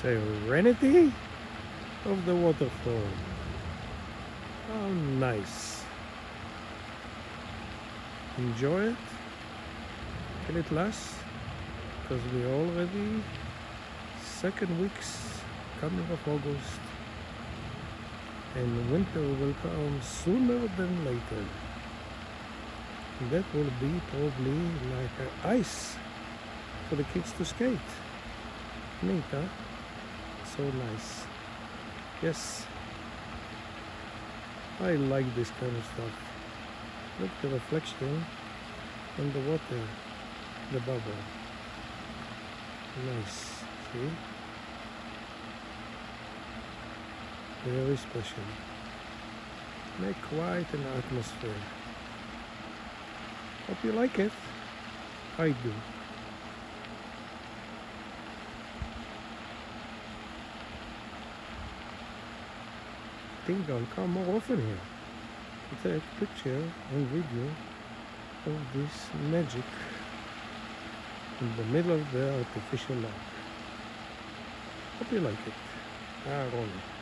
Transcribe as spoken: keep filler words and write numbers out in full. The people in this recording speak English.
Serenity of the waterfall. How nice. Enjoy it. Can it last? Because we're already second weeks coming of August, and winter will come sooner than later. And that will be probably like uh, ice for the kids to skate. Neat, huh? So nice. Yes, I like this kind of stuff. Look, the reflection on the water, the bubble. Nice, see? Very special. Make quite an atmosphere. Hope you like it. I do. I think I'll come more often here to take picture and video of this magic in the middle of the artificial lake. Hope you like it. Ah, Ronnie.